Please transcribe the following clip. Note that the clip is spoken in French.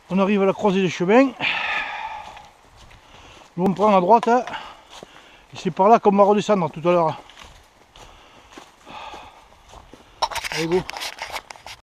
On arrive à la croisée des chemins. Nous on prend à droite, hein, et c'est par là qu'on va redescendre tout à l'heure. Allez go.